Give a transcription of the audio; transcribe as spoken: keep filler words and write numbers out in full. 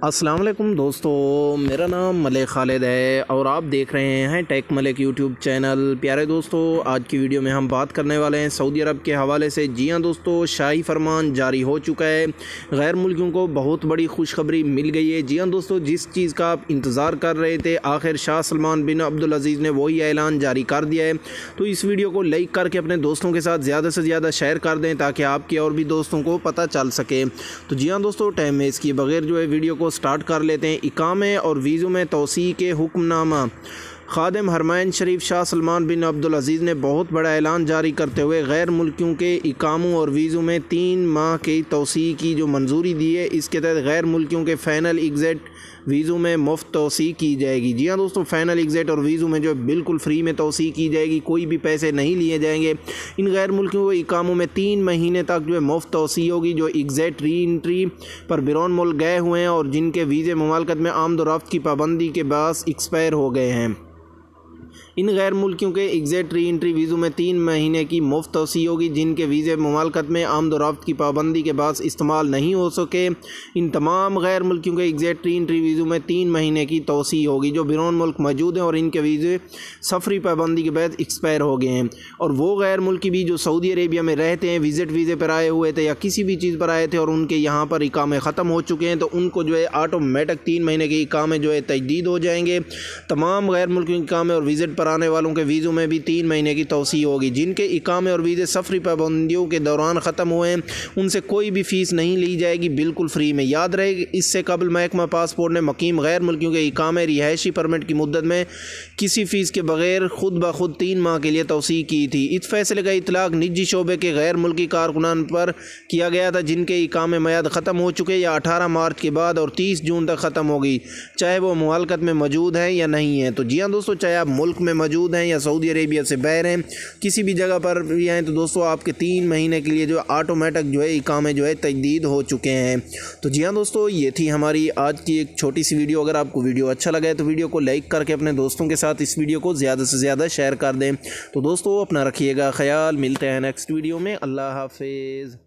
अस्सलाम वालेकुम दोस्तों, मेरा नाम मलिक खालिद है और आप देख रहे हैं टेक मलिक यूट्यूब चैनल। प्यारे दोस्तों, आज की वीडियो में हम बात करने वाले हैं सऊदी अरब के हवाले से। जी हाँ दोस्तों, शाही फरमान जारी हो चुका है। गैर मुल्कियों को बहुत बड़ी खुशखबरी मिल गई है। जी हाँ दोस्तों, जिस चीज़ का आप इंतज़ार कर रहे थे, आखिर शाह सलमान बिन अब्दुल अज़ीज़ ने वही ऐलान जारी कर दिया है। तो इस वीडियो को लाइक करके अपने दोस्तों के साथ ज़्यादा से ज़्यादा शेयर कर दें ताकि आपके और भी दोस्तों को पता चल सके। तो जी हाँ दोस्तों, टाइम में इसके बगैर जो है वीडियो को स्टार्ट कर लेते हैं। इकामे और वीज़ों में तौसी के हुक्मनामा। खादिम हरमैन शरीफ शाह सलमान बिन अब्दुल अज़ीज़ ने बहुत बड़ा ऐलान जारी करते हुए गैर मुल्कियों के इकामों और वीज़ों में तीन माह की तौसी की जो मंजूरी दी है। इसके तहत गैर मुल्कियों के फ़ाइनल एग्ज़िट वीज़ों में मुफ्त तौसी की जाएगी। जी हाँ दोस्तों, फ़ाइनल एग्ज़िट और वीज़ों में जो है बिल्कुल फ्री में तौसी की जाएगी, कोई भी पैसे नहीं लिए जाएंगे। इन गैर मुल्कियों के इकामों में तीन महीने तक जो है मुफ्त तौसी होगी। जो एग्ज़िट री एंट्री पर बिरून मुल्क गए हुए हैं और जिनके वीज़े मुमालकत में आमद-ओ-रफ्त की पाबंदी के बायस एक्सपायर हो गए हैं, इन गैर मुल्कियों के एग्ज़िट री एंट्री वीज़ों में तीन महीने की मुफ्त तौसी होगी। जिनके वीज़े मुमालकत में आमद-ओ-रफ्त की पाबंदी के बाद इस्तेमाल नहीं हो सके, इन तमाम गैर मुल्कियों के एग्ज़िट री एंट्री वीज़ों में तीन महीने की तौसी होगी। जो बिरून मुल्क मौजूद हैं और इनके वीज़े सफरी पाबंदी के बाद एक्सपायर हो गए हैं, और वो गैर मुल्की भी जो सऊदी अरेबिया में रहते हैं, विज़िट वीज़े पर आए हुए थे या किसी भी चीज़ पर आए थे और उनके यहाँ पर इकामे ख़त्म हो चुके हैं, तो उनको जो है ऑटोमेटिक तीन महीने के इकामे जो है तजदीद हो जाएंगे। तमाम गैर मुल्कियों के इकामे और विज़िट पर आने वालों के वीज़ों में भी तीन महीने की तौसी होगी। जिनके इकामे और वीज़े सफरी पाबंदियों के दौरान ख़त्म हुए हैं, उनसे कोई भी फ़ीस नहीं ली जाएगी, बिल्कुल फ्री में। याद रहे, इससे कबल महकमा पासपोर्ट ने मुकीम गैर मुल्कियों के इकामे रिहायशी परमिट की मुद्दत में किसी फ़ीस के बगैर खुद ब खुद तीन माह के लिए तौसी की थी। इस फैसले का इतलाक़ निजी शोबे के गैर मुल्की कारकुनान पर किया गया था जिनके इकामे मियाद ख़त्म हो चुके या अठारह मार्च के बाद और तीस जून तक ख़त्म होगी, चाहे वो मुमालकत में मौजूद है या नहीं है। तो जी हाँ दोस्तों, चाहे आप मुल्क में मौजूद हैं या सऊदी अरेबिया से बाहर हैं, किसी भी जगह पर भी हैं, तो दोस्तों आपके तीन महीने के लिए जो ऑटोमेटिक जो है इकामे जो है तजदीद हो चुके हैं। तो जी हाँ दोस्तों, ये थी हमारी आज की एक छोटी सी वीडियो। अगर आपको वीडियो अच्छा लगा है तो वीडियो को लाइक करके अपने दोस्तों के साथ इस वीडियो को ज़्यादा से ज़्यादा शेयर कर दें। तो दोस्तों, अपना रखिएगा ख्याल, मिलते हैं नेक्स्ट वीडियो में। अल्लाह हाफिज़।